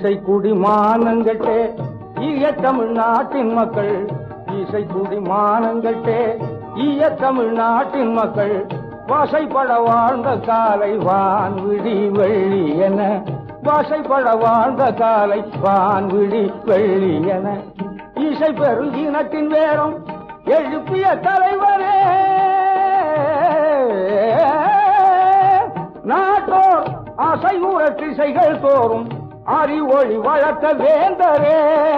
இசைக்குடி மானங்கட்டே ஈய தமிழ்நாட்டின் மக்கள், இசைக்குடி மானங்கட்டே ஈய தமிழ்நாட்டின் மக்கள், வாசைப்பட வாழ்ந்த காலை வான்விழி வெள்ளி என, வாசைப்பட வாழ்ந்த காலை வான்விழி வெள்ளி என, இசை பெரு இனத்தின் வேறும் எழுப்பிய தலைவரே, நாட்டோர் அசைவுற திசைகள் தோறும் அறிவொளி வளர்த்த வேந்தரே.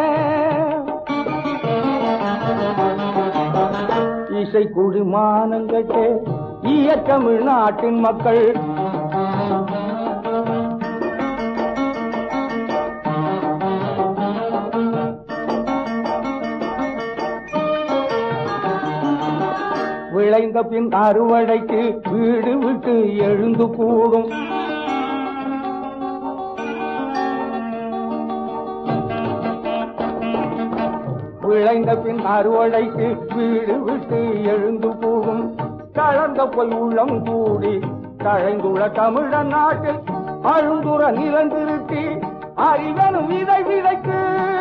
இசைக்குடி மானங்கட்டே ஈய தமிழ்நாட்டின் மக்கள், விளைந்த பின் அறுவடைக்கு வீடு விட்டு எழுந்து கூடும், விளைந்த பின் அறுவடைக்கு வீடு விட்டு எழுந்து கூடும், கலந்த போய் உள்ளம் கூடி தழைந்துள்ள தமிழ நாட்டில் அழுந்துற நிலந்திருத்தி அறிவனும் விதை விதைக்கு,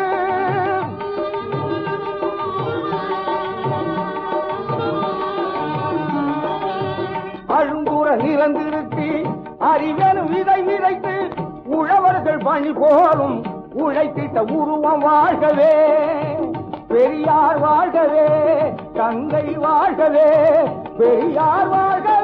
அழுந்துற நிலந்திருத்தி அறிவனும் விதை விதைத்து உழவர்கள் பணி போலும் உழைத்திட்ட உருவம் வாழ்கவே, பெரியார் வாழ்கவே, தந்தை வாழ்கவே, பெரியார் வாழ்கவே.